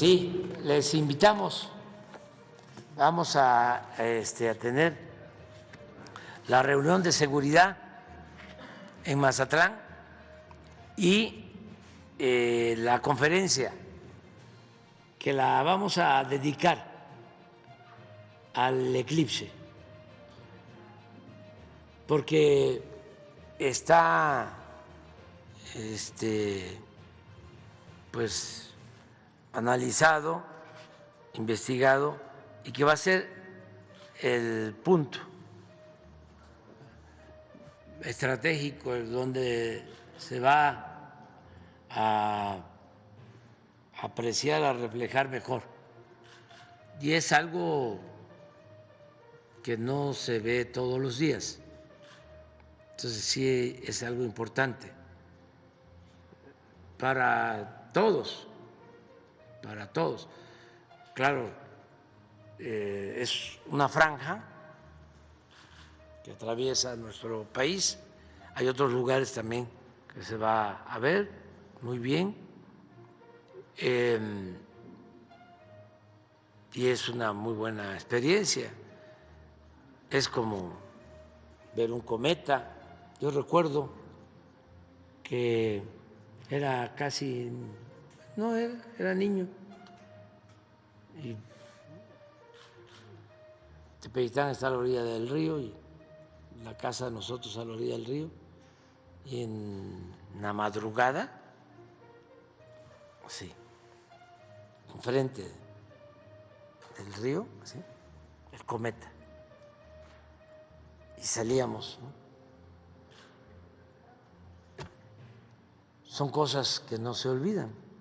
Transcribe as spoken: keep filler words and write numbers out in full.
Sí, les invitamos, vamos a, este, a tener la reunión de seguridad en Mazatlán y eh, la conferencia que la vamos a dedicar al eclipse, porque está este, pues analizado, investigado y que va a ser el punto estratégico donde se va a apreciar, a reflejar mejor. Y es algo que no se ve todos los días. Entonces sí es algo importante para todos, para todos. Claro, eh, es una franja que atraviesa nuestro país. Hay otros lugares también que se va a ver muy bien. Eh, y es una muy buena experiencia. Es como ver un cometa. Yo recuerdo que era casi, no, era, era niño, y Tepeyitán está a la orilla del río y la casa de nosotros a la orilla del río, y en la madrugada, sí, enfrente del río, ¿sí?, el cometa, y salíamos, ¿no? Son cosas que no se olvidan.